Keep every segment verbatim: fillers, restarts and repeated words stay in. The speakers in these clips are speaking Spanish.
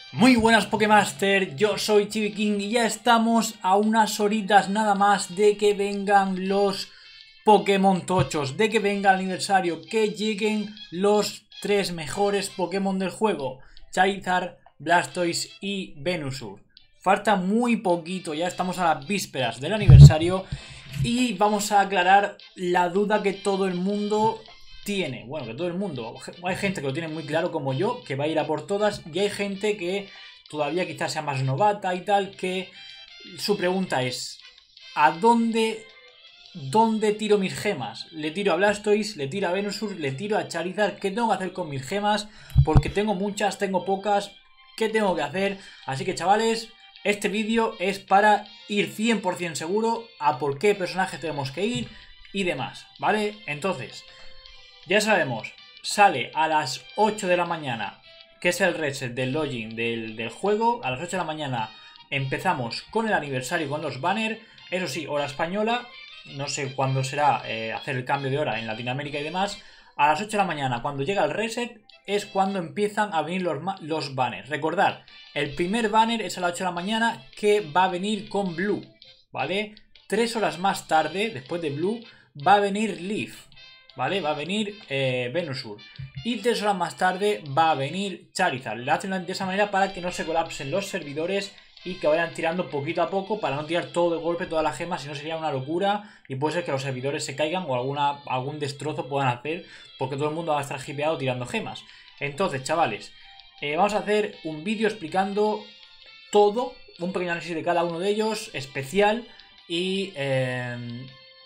Muy buenas Pokémaster, yo soy Chibi King y ya estamos a unas horitas nada más de que vengan los Pokémon tochos, de que venga el aniversario, que lleguen los tres mejores Pokémon del juego, Charizard, Blastoise y Venusaur. Falta muy poquito, ya estamos a las vísperas del aniversario y vamos a aclarar la duda que todo el mundo tiene. Bueno, que todo el mundo, hay gente que lo tiene muy claro como yo, que va a ir a por todas, y hay gente que todavía quizás sea más novata y tal, que su pregunta es: ¿a dónde, dónde tiro mis gemas? ¿Le tiro a Blastoise? ¿Le tiro a Venusaur? ¿Le tiro a Charizard? ¿Qué tengo que hacer con mis gemas? Porque tengo muchas, tengo pocas, ¿qué tengo que hacer? Así que chavales, este vídeo es para ir cien por cien seguro a por qué personaje tenemos que ir y demás, ¿vale? Entonces, ya sabemos, sale a las ocho de la mañana, que es el reset del login del, del juego. A las ocho de la mañana empezamos con el aniversario, con los banners. Eso sí, hora española, no sé cuándo será eh, hacer el cambio de hora en Latinoamérica y demás. A las ocho de la mañana, cuando llega el reset, es cuando empiezan a venir los, los banners. Recordad, el primer banner es a las ocho de la mañana, que va a venir con Blue, ¿vale? Tres horas más tarde, después de Blue, va a venir Leaf, ¿vale? Va a venir eh, Venusaur. Y tres horas más tarde va a venir Charizard. Lo hacen de esa manera para que no se colapsen los servidores y que vayan tirando poquito a poco, para no tirar todo de golpe, todas las gemas, si no sería una locura y puede ser que los servidores se caigan o alguna, algún destrozo puedan hacer, porque todo el mundo va a estar hipeado tirando gemas. Entonces, chavales, eh, vamos a hacer un vídeo explicando todo, un pequeño análisis de cada uno de ellos, especial, y eh,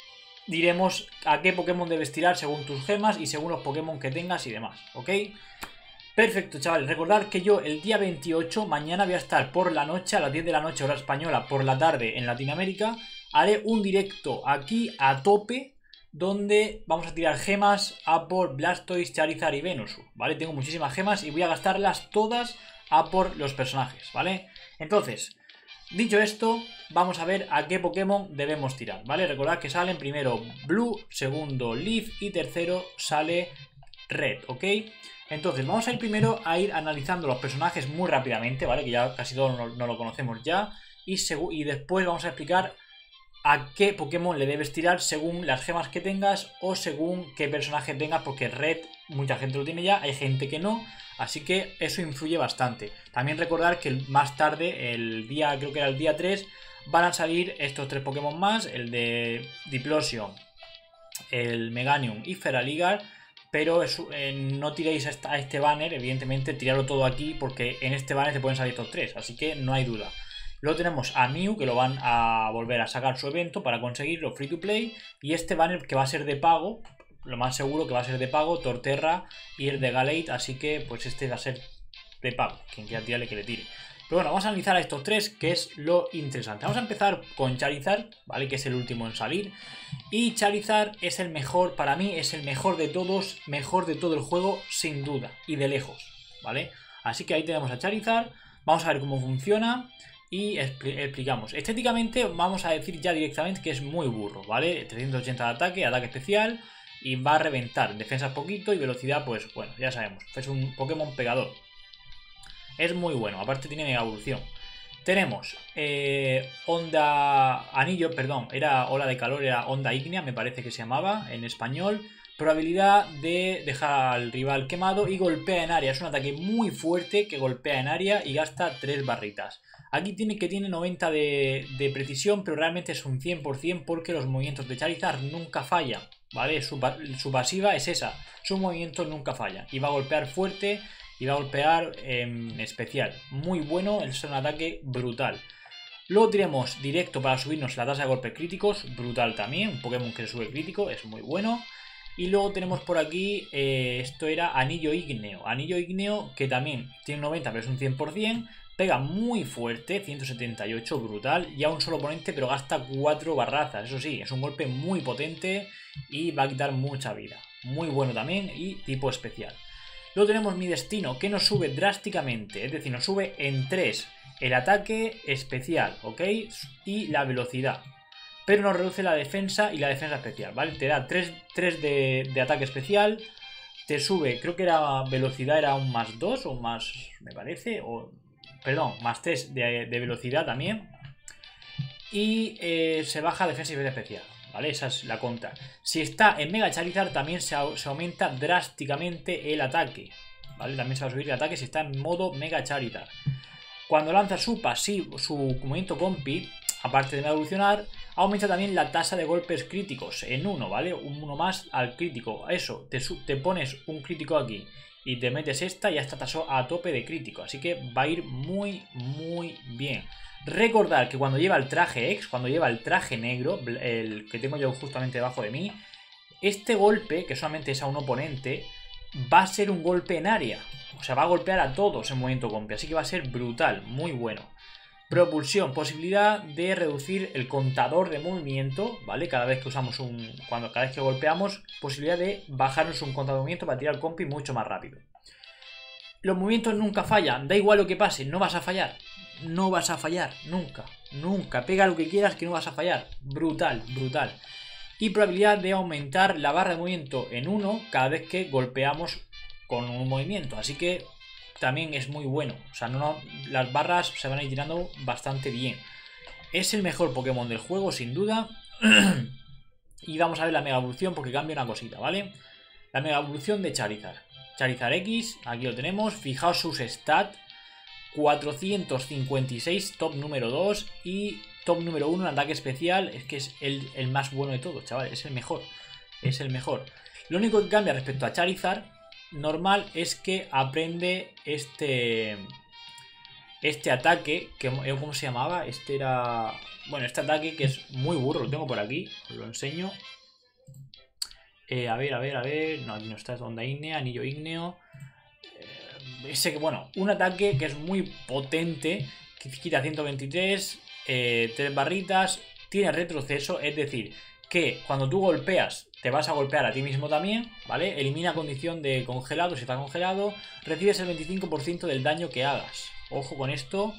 diremos a qué Pokémon debes tirar según tus gemas y según los Pokémon que tengas y demás, ¿ok? Perfecto, chavales. Recordad que yo el día veintiocho, mañana voy a estar por la noche, a las diez de la noche, hora española, por la tarde en Latinoamérica. Haré un directo aquí a tope, donde vamos a tirar gemas a por Blastoise, Charizard y Venusaur, ¿vale? Tengo muchísimas gemas y voy a gastarlas todas a por los personajes, ¿vale? Entonces, dicho esto, vamos a ver a qué Pokémon debemos tirar, ¿vale? Recordad que salen primero Blue, segundo Leaf y tercero sale Red, ¿ok? Entonces vamos a ir primero a ir analizando los personajes muy rápidamente, ¿vale? Que ya casi todos no, no lo conocemos ya. Y, y después vamos a explicar a qué Pokémon le debes tirar según las gemas que tengas o según qué personaje tengas, porque Red mucha gente lo tiene ya, hay gente que no, así que eso influye bastante. También recordar que más tarde, el día, creo que era el día tres, van a salir estos tres Pokémon más, el de Diplosion, el Meganium y Feraligatr, pero es, eh, no tiréis a este banner, evidentemente tirarlo todo aquí, porque en este banner te pueden salir estos tres, así que no hay duda. Luego tenemos a Mew, que lo van a volver a sacar su evento para conseguirlo free to play. Y este banner que va a ser de pago, lo más seguro que va a ser de pago, Torterra y el de Gallade. Así que pues este va a ser de pago, quien quiera tirarle que le tire. Pero bueno, vamos a analizar a estos tres, que es lo interesante. Vamos a empezar con Charizard, ¿vale? Que es el último en salir. Y Charizard es el mejor, para mí es el mejor de todos, mejor de todo el juego, sin duda, y de lejos, ¿vale? Así que ahí tenemos a Charizard. Vamos a ver cómo funciona y expl explicamos. Estéticamente vamos a decir ya directamente que es muy burro, ¿vale? trescientos ochenta de ataque, ataque especial, y va a reventar. Defensa poquito y velocidad, pues bueno, ya sabemos. Es un Pokémon pegador. Es muy bueno, aparte tiene mega evolución. Tenemos eh, onda anillo, perdón, era ola de calor, era onda ígnea, me parece que se llamaba en español. Probabilidad de dejar al rival quemado y golpea en área. Es un ataque muy fuerte que golpea en área y gasta tres barritas. Aquí tiene que tiene noventa de, de precisión, pero realmente es un cien por cien porque los movimientos de Charizard nunca fallan, ¿vale? Su, su pasiva es esa, sus movimientos nunca fallan y va a golpear fuerte. Y va a golpear en eh, especial. Muy bueno, es un ataque brutal. Luego tenemos directo para subirnos la tasa de golpes críticos. Brutal también, un Pokémon que se sube crítico, es muy bueno. Y luego tenemos por aquí, eh, esto era Anillo Ígneo. Anillo Ígneo que también tiene noventa, pero es un cien por cien. Pega muy fuerte, ciento setenta y ocho, brutal. Ya un solo oponente, pero gasta cuatro barrazas. Eso sí, es un golpe muy potente y va a quitar mucha vida. Muy bueno también y tipo especial. Luego tenemos Mi Destino, que nos sube drásticamente, es decir, nos sube en tres el ataque especial, ¿ok? Y la velocidad. Pero nos reduce la defensa y la defensa especial, ¿vale? Te da tres, tres de, de ataque especial, te sube, creo que era velocidad, era un más dos o un más, me parece, o perdón, más tres de, de velocidad también. Y eh, se baja defensa y defensa especial, ¿vale? Esa es la contra. Si está en Mega Charizard también se, se aumenta drásticamente el ataque, ¿vale? También se va a subir el ataque si está en modo Mega Charizard. Cuando lanza su pasivo, su movimiento compi, aparte de evolucionar, aumenta también la tasa de golpes críticos en uno, ¿vale? Un uno más al crítico. Eso, te, te pones un crítico aquí y te metes esta y ya está tasó a tope de crítico. Así que va a ir muy, muy bien. Recordar que cuando lleva el traje X, cuando lleva el traje negro, el que tengo yo justamente debajo de mí, este golpe, que solamente es a un oponente, va a ser un golpe en área. O sea, va a golpear a todos en movimiento compi. Así que va a ser brutal, muy bueno. Propulsión, posibilidad de reducir el contador de movimiento, ¿vale? Cada vez que usamos un... cuando cada vez que golpeamos, posibilidad de bajarnos un contador de movimiento para tirar el compi mucho más rápido. Los movimientos nunca fallan, da igual lo que pase, no vas a fallar. No vas a fallar, nunca, nunca. Pega lo que quieras que no vas a fallar. Brutal, brutal. Y probabilidad de aumentar la barra de movimiento en uno cada vez que golpeamos con un movimiento. Así que también es muy bueno. O sea, no, no, las barras se van a ir tirando bastante bien. Es el mejor Pokémon del juego, sin duda. Y vamos a ver la Mega Evolución porque cambia una cosita, ¿vale? La Mega Evolución de Charizard. Charizard X, aquí lo tenemos. Fijaos sus stats. cuatrocientos cincuenta y seis, top número dos. Y top número uno en ataque especial. Es que es el, el más bueno de todos, chavales. Es el mejor. Es el mejor. Lo único que cambia respecto a Charizard normal es que aprende este este ataque que, ¿cómo se llamaba? Este era... bueno, este ataque que es muy burro. Lo tengo por aquí, os lo enseño. eh, A ver, a ver, a ver. No, aquí no está, es onda ígnea, anillo ígneo. Ese que, bueno, un ataque que es muy potente, que quita ciento veintitrés, eh, tres barritas, tiene retroceso, es decir, que cuando tú golpeas te vas a golpear a ti mismo también, ¿vale? Elimina condición de congelado, si está congelado, recibes el veinticinco por ciento del daño que hagas. Ojo con esto,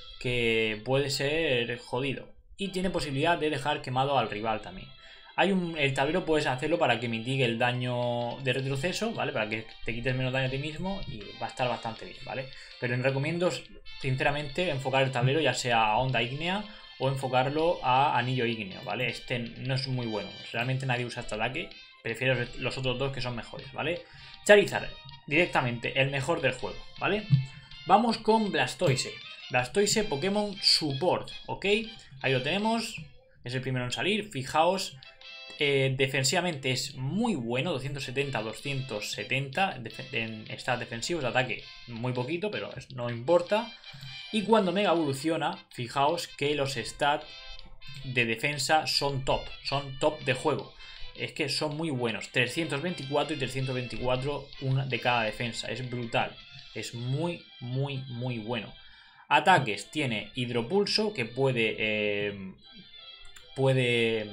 que puede ser jodido. Y tiene posibilidad de dejar quemado al rival también. Hay un, el tablero puedes hacerlo para que mitigue el daño de retroceso, ¿vale? Para que te quites menos daño a ti mismo y va a estar bastante bien, ¿vale? Pero os recomiendo, sinceramente, enfocar el tablero ya sea a onda ígnea o enfocarlo a anillo ígneo, ¿vale? Este no es muy bueno. Realmente nadie usa este ataque. Prefiero los otros dos que son mejores, ¿vale? Charizard, directamente el mejor del juego, ¿vale? Vamos con Blastoise. Blastoise Pokémon Support, ¿ok? Ahí lo tenemos. Es el primero en salir. Fijaos. Eh, defensivamente es muy bueno, doscientos setenta a doscientos setenta en stats defensivos, de ataque muy poquito, pero no importa. Y cuando Mega evoluciona, fijaos que los stats de defensa son top, son top de juego. Es que son muy buenos, trescientos veinticuatro y trescientos veinticuatro una de cada defensa, es brutal, es muy, muy, muy bueno. Ataques, tiene hidropulso que puede, eh, puede...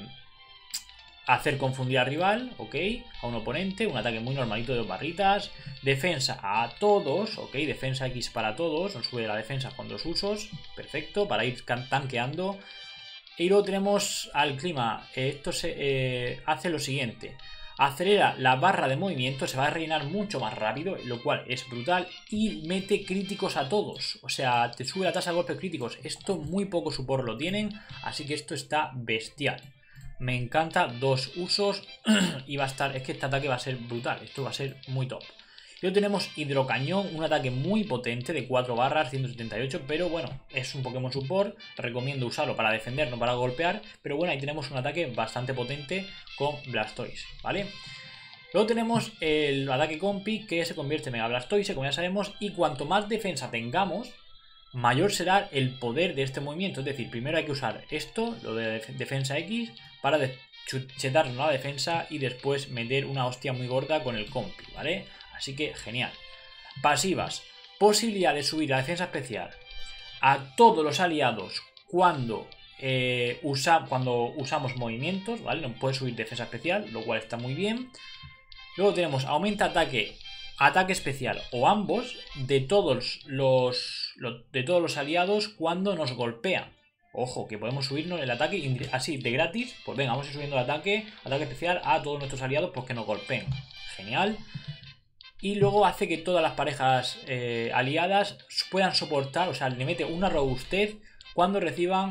hacer confundir al rival, ok, a un oponente, un ataque muy normalito de dos barritas, defensa a todos, ok, defensa X para todos, nos sube la defensa con dos usos, perfecto, para ir tanqueando. Y luego tenemos al clima, esto se eh, hace lo siguiente, acelera la barra de movimiento, se va a rellenar mucho más rápido, lo cual es brutal, y mete críticos a todos, o sea, te sube la tasa de golpes críticos, esto muy poco support lo tienen, así que esto está bestial. Me encanta, dos usos y va a estar, es que este ataque va a ser brutal, esto va a ser muy top. Luego tenemos Hidrocañón, un ataque muy potente de cuatro barras, ciento setenta y ocho, pero bueno, es un Pokémon Support, recomiendo usarlo para defender, no para golpear, pero bueno, ahí tenemos un ataque bastante potente con Blastoise, ¿vale? Luego tenemos el ataque Compi, que se convierte en Mega Blastoise, como ya sabemos, y cuanto más defensa tengamos, mayor será el poder de este movimiento. Es decir, primero hay que usar esto, lo de defensa X, para chetarnos la defensa y después meter una hostia muy gorda con el Compi, ¿vale? Así que genial. Pasivas. Posibilidad de subir la defensa especial a todos los aliados cuando, eh, usa, cuando usamos movimientos, ¿vale? No puede subir defensa especial, lo cual está muy bien. Luego tenemos aumenta ataque, ataque especial o ambos de todos los, los, de todos los aliados cuando nos golpean. Ojo, que podemos subirnos el ataque así de gratis. Pues venga, vamos a ir subiendo el ataque, ataque especial a todos nuestros aliados pues que nos golpeen. Genial. Y luego hace que todas las parejas eh, aliadas puedan soportar, o sea, le mete una robustez cuando reciban...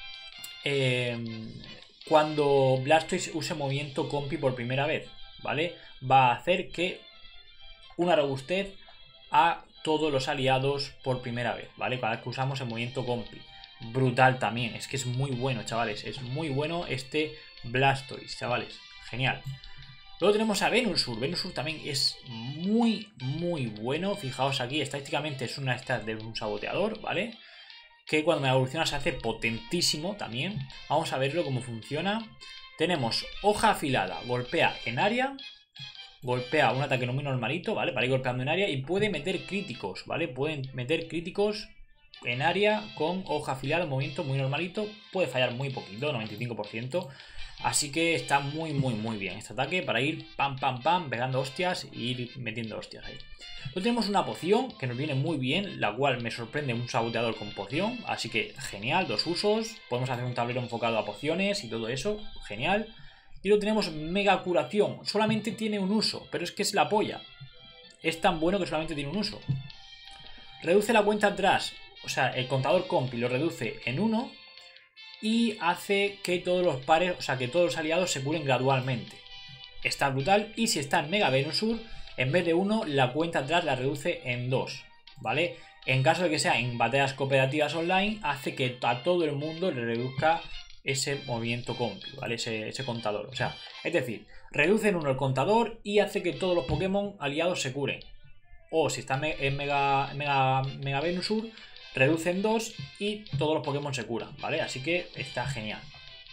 Eh, cuando Blastoise use movimiento compi por primera vez, ¿vale? Va a hacer que una robustez a todos los aliados por primera vez, ¿vale? Cada vez que usamos el movimiento compi. Brutal también, es que es muy bueno, chavales. Es muy bueno este Blastoise, chavales. Genial. Luego tenemos a Venusaur. Venusaur también es muy, muy bueno. Fijaos aquí, estadísticamente es una stat de un saboteador, ¿vale? Que cuando me evoluciona se hace potentísimo también. Vamos a verlo cómo funciona. Tenemos hoja afilada, golpea en área, golpea un ataque no muy normalito, ¿vale? Para ir golpeando en área y puede meter críticos, ¿vale? Pueden meter críticos en área con hoja afilada, movimiento muy normalito. Puede fallar muy poquito, noventa y cinco por ciento. Así que está muy, muy, muy bien este ataque para ir pam, pam, pam, pegando hostias e ir metiendo hostias ahí. Luego tenemos una poción que nos viene muy bien, la cual me sorprende un saboteador con poción. Así que genial, dos usos. Podemos hacer un tablero enfocado a pociones y todo eso, genial. Y luego tenemos mega curación, solamente tiene un uso, pero es que es la polla. Es tan bueno que solamente tiene un uso. Reduce la cuenta atrás, o sea, el contador compi lo reduce en uno. Y hace que todos los pares, o sea, que todos los aliados se curen gradualmente. Está brutal. Y si está en Mega Venusaur, en vez de uno, la cuenta atrás la reduce en dos, ¿vale? En caso de que sea en batallas cooperativas online, hace que a todo el mundo le reduzca ese movimiento compi, ¿vale? Ese, ese contador. O sea, es decir, reduce en uno el contador y hace que todos los Pokémon aliados se curen. O si está en Mega, Mega, Mega Venusaur, reduce en dos y todos los Pokémon se curan, ¿vale? Así que está genial.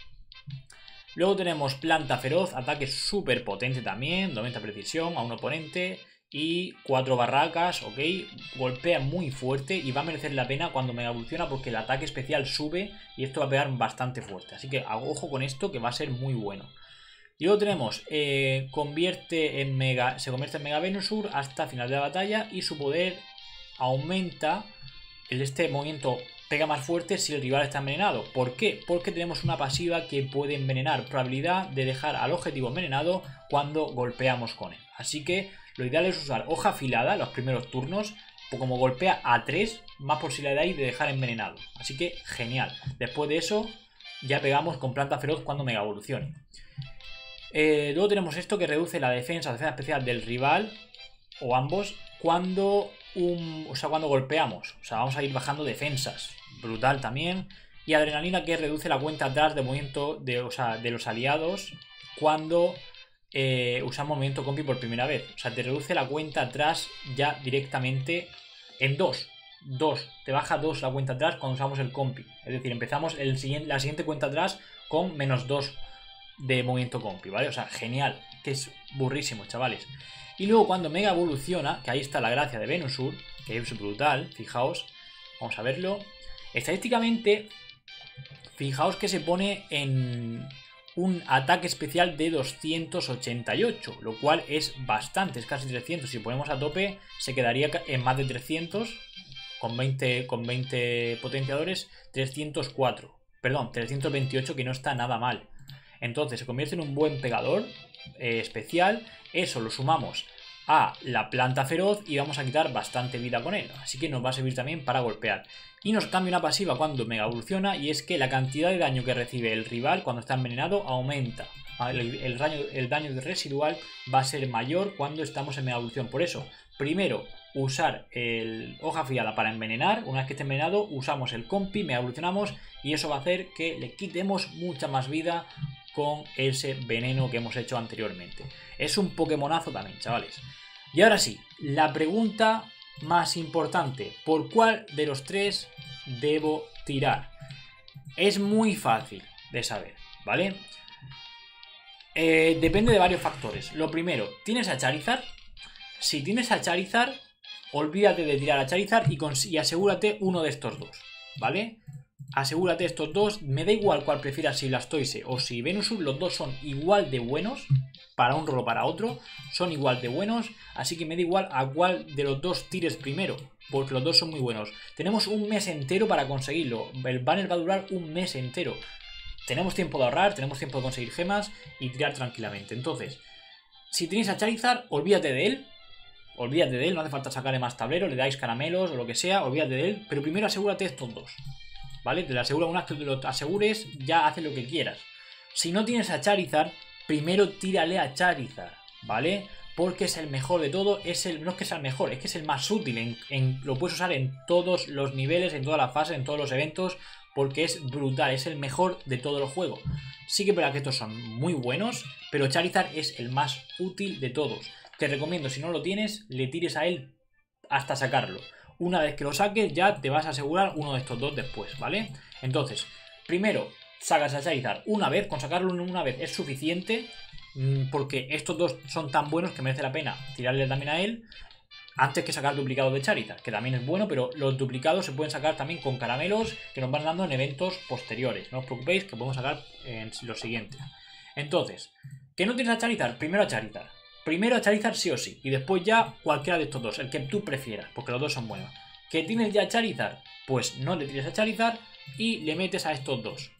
Luego tenemos Planta Feroz, ataque súper potente también, noventa precisión a un oponente y cuatro barracas, ok. Golpea muy fuerte y va a merecer la pena cuando mega evoluciona porque el ataque especial sube y esto va a pegar bastante fuerte. Así que ojo con esto que va a ser muy bueno. Y luego tenemos, eh, convierte en mega, se convierte en Mega Venusaur hasta final de la batalla y su poder aumenta. Este movimiento pega más fuerte si el rival está envenenado. ¿Por qué? Porque tenemos una pasiva que puede envenenar. Probabilidad de dejar al objetivo envenenado cuando golpeamos con él. Así que lo ideal es usar hoja afilada los primeros turnos. Como golpea a tres, más posibilidad hay de dejar envenenado. Así que genial. Después de eso ya pegamos con Planta Feroz cuando mega evolucione. Eh, luego tenemos esto que reduce la defensa, defensa especial del rival o ambos cuando... Un, o sea, cuando golpeamos, o sea, vamos a ir bajando defensas, brutal también. Y adrenalina que reduce la cuenta atrás de movimiento de, o sea, de los aliados cuando eh, usamos movimiento compi por primera vez. O sea, te reduce la cuenta atrás ya directamente en dos. dos, te baja dos la cuenta atrás cuando usamos el compi. Es decir, empezamos el siguiente, la siguiente cuenta atrás con menos dos de movimiento compi, ¿vale? O sea, genial, que es burrísimo, chavales. Y luego cuando mega evoluciona, que ahí está la gracia de Venusaur, que es brutal, fijaos, vamos a verlo. Estadísticamente, fijaos que se pone en un ataque especial de doscientos ochenta y ocho, lo cual es bastante, es casi trescientos. Si ponemos a tope, se quedaría en más de trescientos, con veinte, con veinte potenciadores, trescientos cuatro, perdón, trescientos veintiocho, que no está nada mal. Entonces se convierte en un buen pegador eh, especial. Eso lo sumamos a la Planta Feroz y vamos a quitar bastante vida con él. Así que nos va a servir también para golpear. Y nos cambia una pasiva cuando mega evoluciona, y es que la cantidad de daño que recibe el rival cuando está envenenado aumenta. El, el, daño, el daño residual va a ser mayor cuando estamos en mega evolución. Por eso, primero usar el hoja afilada para envenenar. Una vez que esté envenenado, usamos el compi, mega evolucionamos y eso va a hacer que le quitemos mucha más vida con ese veneno que hemos hecho anteriormente. Es un Pokémonazo también, chavales. Y ahora sí, la pregunta más importante: ¿por cuál de los tres debo tirar? Es muy fácil de saber, ¿vale? Eh, depende de varios factores. Lo primero, ¿tienes a Charizard? Si tienes a Charizard, olvídate de tirar a Charizard y, y asegúrate uno de estos dos, ¿vale? Asegúrate estos dos, me da igual cuál prefieras, si Blastoise o si Venusaur, los dos son igual de buenos, para un rol o para otro, son igual de buenos, así que me da igual a cuál de los dos tires primero, porque los dos son muy buenos. Tenemos un mes entero para conseguirlo, el banner va a durar un mes entero. Tenemos tiempo de ahorrar, tenemos tiempo de conseguir gemas y tirar tranquilamente. Entonces, si tenéis a Charizard, olvídate de él, olvídate de él, no hace falta sacarle más tablero, le dais caramelos o lo que sea, olvídate de él, pero primero asegúrate de estos dos, ¿vale? Te lo aseguro, una vez que te lo asegures, ya haces lo que quieras. Si no tienes a Charizard, primero tírale a Charizard, ¿vale? Porque es el mejor de todo, es el, no es que sea el mejor, es que es el más útil, en, en, lo puedes usar en todos los niveles, en todas las fases, en todos los eventos, porque es brutal, es el mejor de todo el juego. Sí que es verdad que estos son muy buenos, pero Charizard es el más útil de todos. Te recomiendo, si no lo tienes, le tires a él hasta sacarlo. Una vez que lo saques, ya te vas a asegurar uno de estos dos después, ¿vale? Entonces, primero, sacas a Charizard una vez, con sacarlo una vez es suficiente, porque estos dos son tan buenos que merece la pena tirarle también a él, antes que sacar duplicados de Charizard, que también es bueno, pero los duplicados se pueden sacar también con caramelos que nos van dando en eventos posteriores. No os preocupéis, que podemos sacar en lo siguiente. Entonces, que no tienes a Charizard, primero a Charizard. Primero a Charizard sí o sí, y después ya cualquiera de estos dos, el que tú prefieras, porque los dos son buenos. ¿Que tienes ya Charizard? Pues no le tires a Charizard y le metes a estos dos,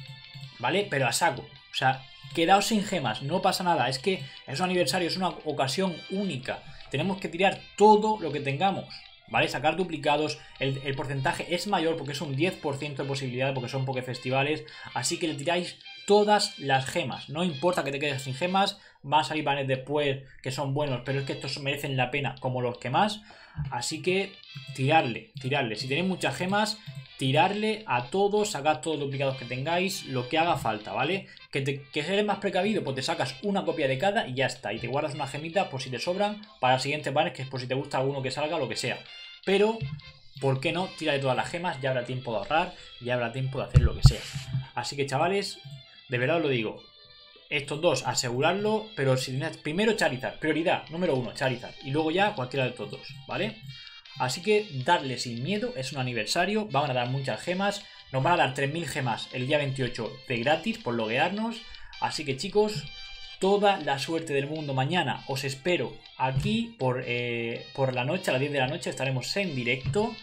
¿vale? Pero a saco, o sea, quedaos sin gemas, no pasa nada, es que es un aniversario, es una ocasión única. Tenemos que tirar todo lo que tengamos, ¿vale? Sacar duplicados, el, el porcentaje es mayor porque es un diez por ciento de posibilidad, porque son pokefestivales, así que le tiráis todas las gemas, no importa que te quedes sin gemas, van a salir banners después que son buenos, pero es que estos merecen la pena como los que más, así que tirarle, tirarle, si tenéis muchas gemas, tirarle a todos, sacad todos los duplicados que tengáis, lo que haga falta, ¿vale? Que, te, que eres más precavido, pues te sacas una copia de cada y ya está, y te guardas una gemita por si te sobran para el siguiente banner, que es por si te gusta alguno que salga o lo que sea, pero ¿por qué no? Tira de todas las gemas, ya habrá tiempo de ahorrar, ya habrá tiempo de hacer lo que sea. Así que chavales, de verdad os lo digo, estos dos asegurarlo, pero si tienes primero Charizard, prioridad número uno Charizard, y luego ya cualquiera de estos dos, ¿vale? Así que darle sin miedo, es un aniversario, van a dar muchas gemas, nos van a dar tres mil gemas el día veintiocho de gratis por loguearnos, así que chicos, toda la suerte del mundo mañana, os espero aquí por, eh, por la noche, a las diez de la noche estaremos en directo,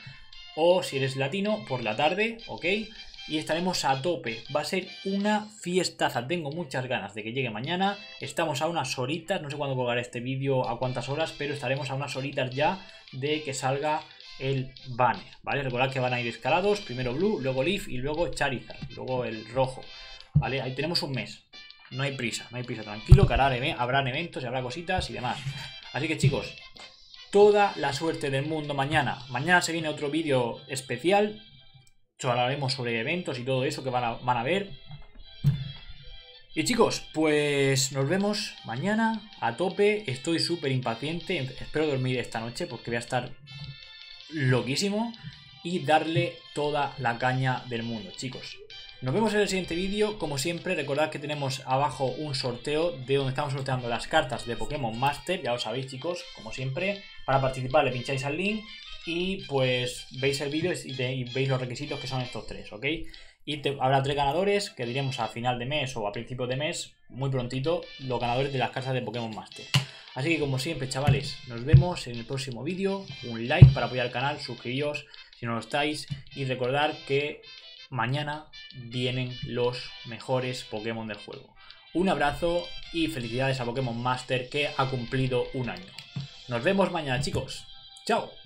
o si eres latino, por la tarde, ¿ok? Y estaremos a tope, va a ser una fiestaza, tengo muchas ganas de que llegue mañana, estamos a unas horitas, no sé cuándo colgaré este vídeo, a cuántas horas, pero estaremos a unas horitas ya de que salga el banner, ¿vale? Recordad que van a ir escalados, primero Blue, luego Leaf y luego Charizard, luego el rojo, ¿vale? Ahí tenemos un mes, no hay prisa, no hay prisa, tranquilo, que ahora habrán eventos y habrá cositas y demás. Así que chicos, toda la suerte del mundo mañana, mañana se viene otro vídeo especial, hablaremos sobre eventos y todo eso que van a, van a ver. Y chicos, pues nos vemos mañana a tope. Estoy súper impaciente, espero dormir esta noche porque voy a estar loquísimo y darle toda la caña del mundo, chicos. Nos vemos en el siguiente vídeo. Como siempre, recordad que tenemos abajo un sorteo de donde estamos sorteando las cartas de Pokémon Master, ya lo sabéis chicos, como siempre. Para participar le pincháis al link y pues veis el vídeo y, y veis los requisitos, que son estos tres, ¿ok? Y te, habrá tres ganadores que diremos a final de mes o a principio de mes, muy prontito, los ganadores de las cartas de Pokémon Master. Así que como siempre chavales, nos vemos en el próximo vídeo. Un like para apoyar el canal, suscribíos si no lo estáis y recordad que mañana vienen los mejores Pokémon del juego. Un abrazo y felicidades a Pokémon Master que ha cumplido un año. Nos vemos mañana chicos. ¡Chao!